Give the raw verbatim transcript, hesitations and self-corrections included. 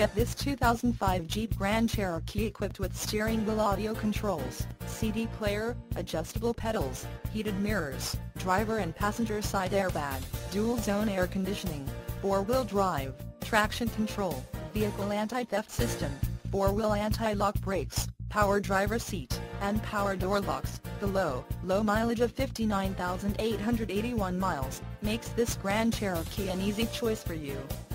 Get this two thousand five Jeep Grand Cherokee equipped with steering wheel audio controls, C D player, adjustable pedals, heated mirrors, driver and passenger side airbag, dual zone air conditioning, four-wheel drive, traction control, vehicle anti-theft system, four-wheel anti-lock brakes, power driver seat, and power door locks. The low, low mileage of fifty-nine thousand eight hundred eighty-one miles makes this Grand Cherokee an easy choice for you.